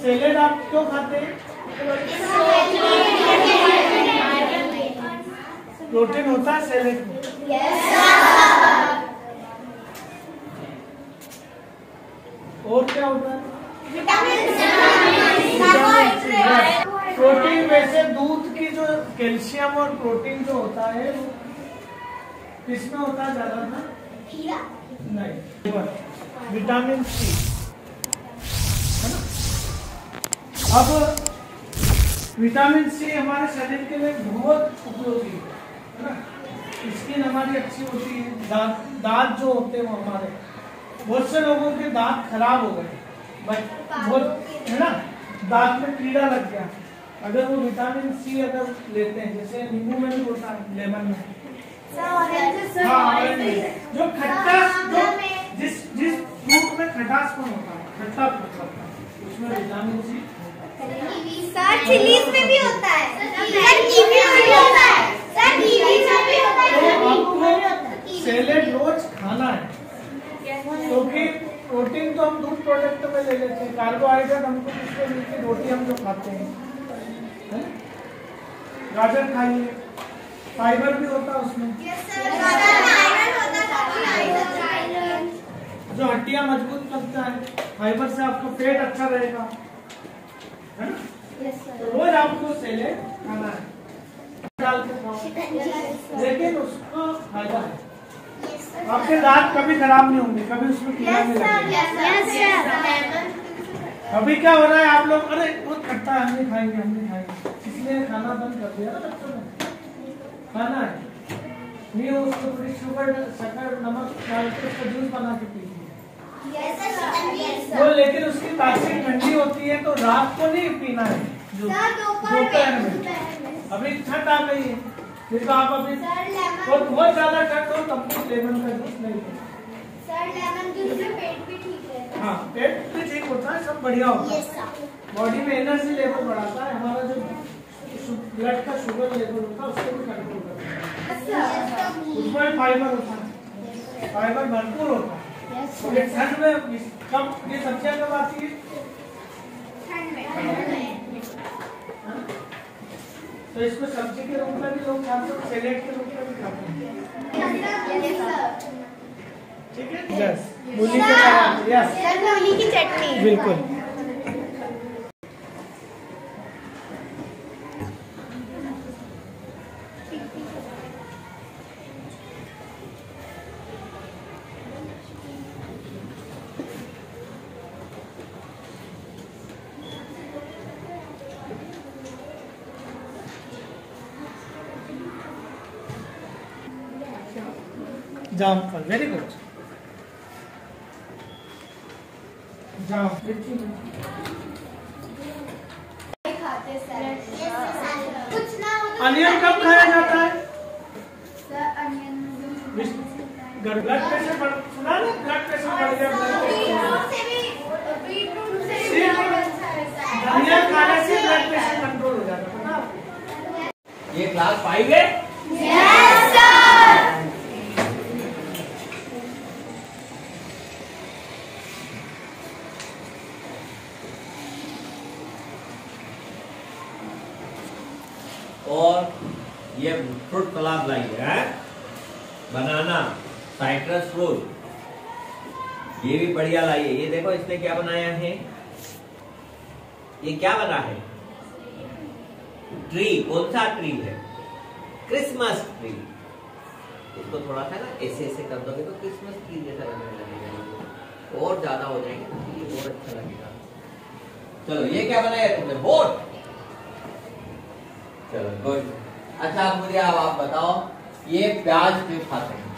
Salad आप क्यों खाते हैं? प्रोटीन होता है सैलेड में। और क्या होता है? प्रोटीन में से दूध की जो कैल्शियम और प्रोटीन जो होता है वो किसमें होता है ज्यादा ना? नहीं, विटामिन सी है ना। अब विटामिन सी हमारे शरीर के लिए बहुत उपयोगी है ना। स्किन हमारी अच्छी होती है, दांत जो होते हैं वो हमारे, बहुत से लोगों के दांत खराब हो गए, बहुत है ना, दांत में कीड़ा लग गया। अगर वो विटामिन सी अगर लेते हैं, जैसे नींबू में भी होता है, लेमन में, जो खट्टास, जो जिस फ्रूट में खटासपन होता है, खट्टा फ्रूट होता है, उसमें विटामिन सी। सर चिलीज में भी होता है, सर कीवी में भी होता है, सर कीवी में भी होता है। तो आपको सैलेड रोज खाना है, क्योंकि प्रोटीन तो हम दूध प्रोडक्ट में ले लेते हैं, कार्बोहाइड्रेट हमको किससे मिलती है? रोटी हम जो खाते हैं। गाजर खाइए, फाइबर भी होता है उसमें, जो हड्डियां मजबूत करता है। फाइबर से आपका पेट अच्छा रहेगा, है ना। तो रोज आपको सैलेड खाना है, डाल के खाओ, लेकिन उसका फायदा है, आपके दांत कभी खराब नहीं होंगे, कभी उसमें कीड़ा नहीं लगेगा। अभी क्या हो रहा है, आप लोग अरे बहुत खट्टा है, हम नहीं खाएंगे, इसलिए खाना बंद कर दिया ना बच्चों ने। खाना है नहीं, उसको थोड़ी शुगर, शक्कर, नमक डाल के उसका जूस बना के पीजिए वो, लेकिन उसकी तासीर ठंडी होती है, तो रात को नहीं पीना है, दोपहर में। अभी ठंड आ गई है, फिर तो आप अभी बहुत ज्यादा ठंड हो तब तो लेमन का जूस नहीं लें। लेमन जूस से पेट भी ठीक है। हाँ, पेट भी ठीक होता है, सब बढ़िया होता है, बॉडी में एनर्जी लेवल बढ़ाता है, हमारा जो ब्लड का शुगर लेवल होता है उसको भी कंट्रोल करता है। उसमें फाइबर होता है, फाइबर भरपूर होता है। ये ठंड में कब ये सब्जियां कब आती है? ठंड में। तो इसको सब्जी के रूप में भी लोग खाते हैं, सैलेड के रूप में भी खाते हैं। ठीक है, यस, मूली के साथ, यस, मूली की चटनी, बिल्कुल। Jamphal, very good. जाम खाते सर, कुछ ना हो तो अनियन कब खाया जाता है? सर अनियन ब्लड प्रेशर बढ़, सुना ना, ब्लड प्रेशर बढ़ गया, अनियन खाने से ब्लड प्रेशर कंट्रोल हो जाता है ना। ये क्लास 5 है? Yes sir. और ये फ्रूट सलाद लाई है, बनाना, साइट्रस फ्रूट, ये भी बढ़िया लाई है। ये देखो इसने क्या बनाया है, ये क्या बना है? ट्री। कौन सा ट्री है? Christmas tree. इसको थोड़ा सा ना ऐसे ऐसे कर दोगे तो क्रिसमस ट्री जैसा लगने लगेगा, और ज्यादा हो जाएंगे तो ये और अच्छा लगेगा। चलो, ये क्या बनाया तुमने? बोट। चलो गुड। अच्छा मुझे अब आप बताओ, ये प्याज क्यों खाते हैं?